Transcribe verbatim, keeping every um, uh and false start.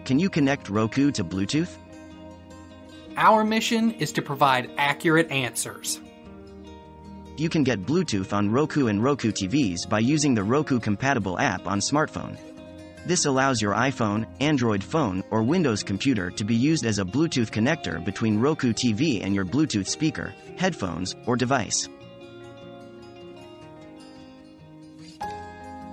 Can you connect Roku to Bluetooth? Our mission is to provide accurate answers. You can get Bluetooth on Roku and Roku T Vs by using the Roku-compatible app on smartphone. This allows your iPhone, Android phone, or Windows computer to be used as a Bluetooth connector between Roku T V and your Bluetooth speaker, headphones, or device.